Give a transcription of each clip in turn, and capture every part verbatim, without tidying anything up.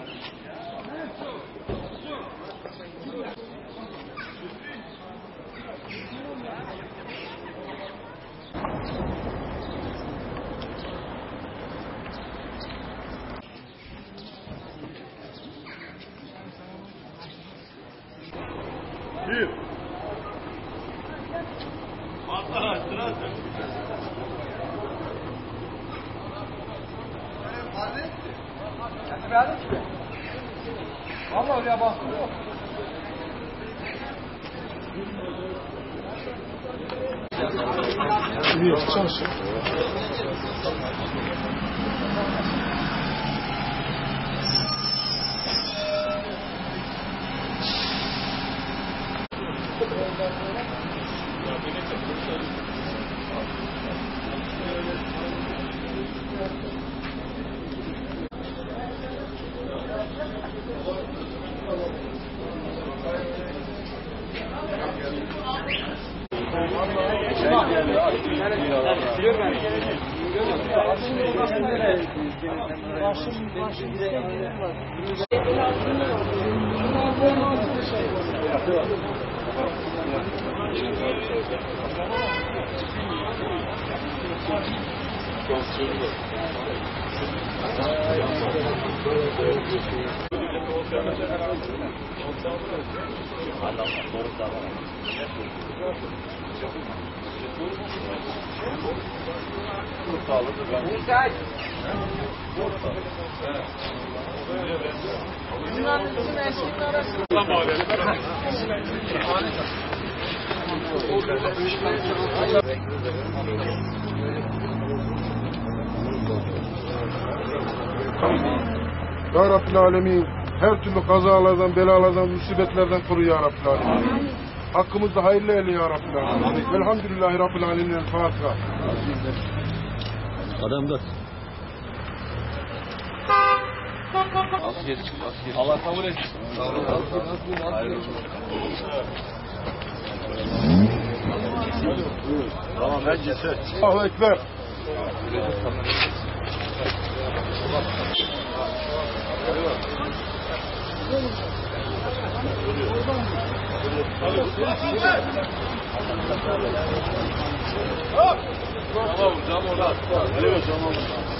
Bir. Allah sırası. Vallahi oraya bastım yok. Bir çalışın. Ya Rabbil Alemin, her türlü kazalardan, belalardan, musibetlerden koru ya Rabbil Alemin. Hakkımızda hayırlı eyle ya Rabbil Alemin. Velhamdülillahi Rabbil Alemin. Fatiha. Adamda. Allah kabul etsin. Tamam, ben ceset. Allahu Ekber. Tamam, cam orada. Alo, tamam.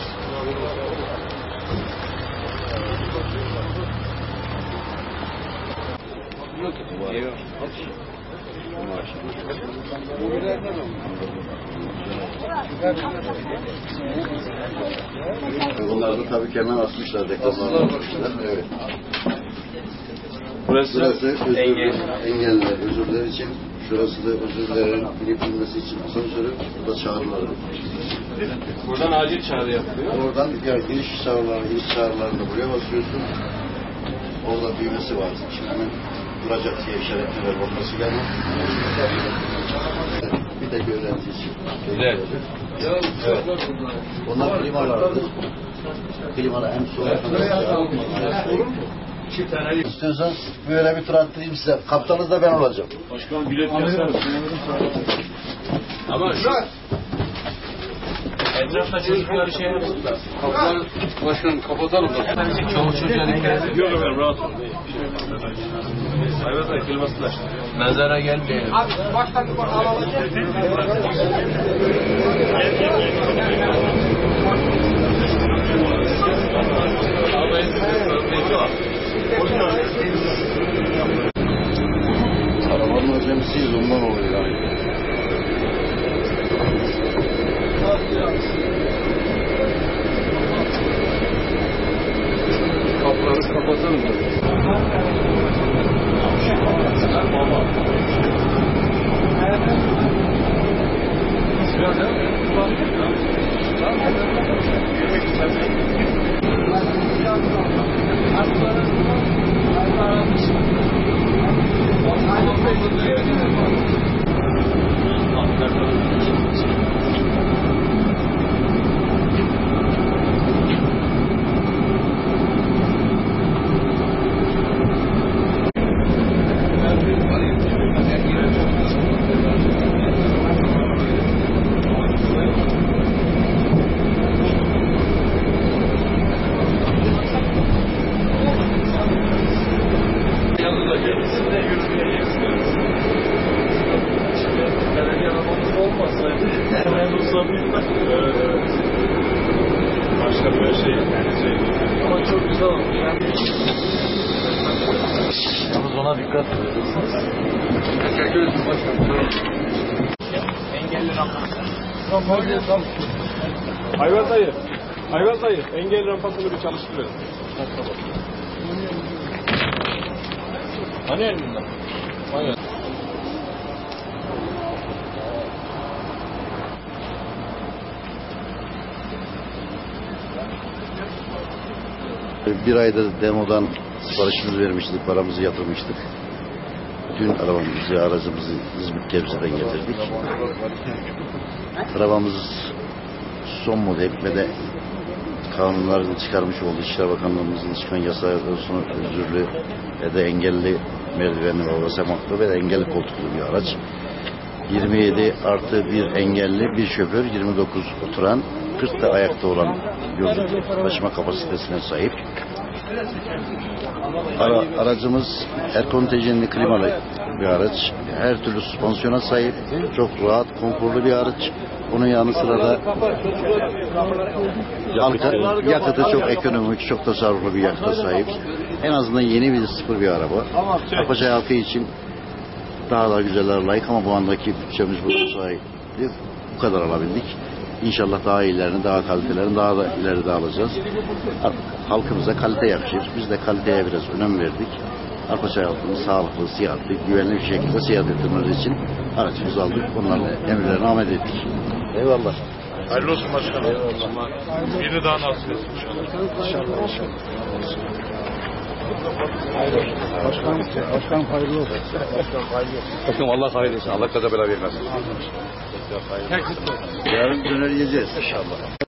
Bunlar da tabii kemer asmışlar, dekorlar asmışlar. Evet. Burası, Burası özür, engel. engelliler, özürler için. Şurası da özürlerin bilinmesi için asansörü, burada çağrılar. Buradan acil çağrı yapılıyor. Oradan ya, giriş çağrılarını, giriş çağrılarını buraya basıyorsun. Orada düğmesi var. Şimdi hemen duracak diye işaretler olması lazım. Bir de öğrenci için. Güzel. Evet. Onlar klimalardır. Klimalar hem soğuk hem de İstiyorsanız böyle bir tur attırayım size. Kaptanınız da ben olacağım. Başkan bilet yazarız. Ama şu etrafta çocukları şey yapsınlar. Kapıları başkanım kapatalım da. Çoluk çocuğa dikkat edin. Yok efendim rahat olun. Hayvan da kılmasınlar. Mezara gelmeyelim. Abi baştan bir bak alalım. Arabanın acemisiyiz, ondan oluyor yani. Kapıları kapatalım da. Biraz da Thank you. çok güzel olmuş. Yalnız ona dikkat. Teşekkür ederim başkanım. Engelli rampası. Kampanya tam. Hayvan dayı, hayvan dayı, engel rampasını bir çalıştırın. Hani elinde? Hani? Bir aydır demodan siparişimizi vermiştik, paramızı yatırmıştık. Dün arabamızı, aracımızı İzmit Gebze'den getirdik. Arabamız son model ve de kanunların çıkarmış olduğu İçişleri Bakanlığımızın çıkan yasalardan sonra özürlü ve de engelli merdivenli ve basamaklı ve de engelli koltuklu bir araç. yirmi yedi artı bir engelli, bir şoför, yirmi dokuz oturan, kırk da ayakta olan yolcu taşıma kapasitesine sahip. Ara, aracımız her kontenjanlı klimalı bir araç. Her türlü süspansiyona sahip. Çok rahat, konforlu bir araç. Onun yanı sıra da yakıtı, yakıtı çok ekonomik, çok tasarruflu bir yakıta sahip. En azından yeni bir sıfır bir araba. Apaçay halkı için daha da güzeller layık ama bu andaki bütçemiz bu sayede bu kadar alabildik. İnşallah daha iyilerini, daha kalitelerini daha da ileride alacağız. Halkımıza kalite yakışır. Biz de kaliteye biraz önem verdik. Arpaçay halkını sağlıklı, sıhhatli, güvenli bir şekilde seyahat ettirmemiz için aracımızı aldık. Onlarla emirlerine amel ettik. Eyvallah. Hayırlı olsun başkanım. Eyvallah. Birini daha nasip etsin inşallah. İnşallah. Başkanım, başkanım hayırlı olsun. Başkanım hayırlı olsun. Başkanım Allah hayırlı olsun. Allah kaza bela vermez. Yarın döner yiyeceğiz inşallah.